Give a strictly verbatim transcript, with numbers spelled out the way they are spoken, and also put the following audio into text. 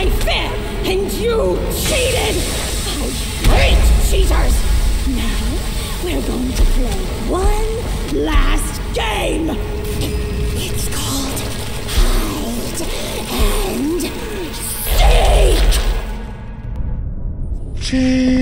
my fair, and you cheated! I hate cheaters! Now, we're going to play one last game! It's called Hide and Seek!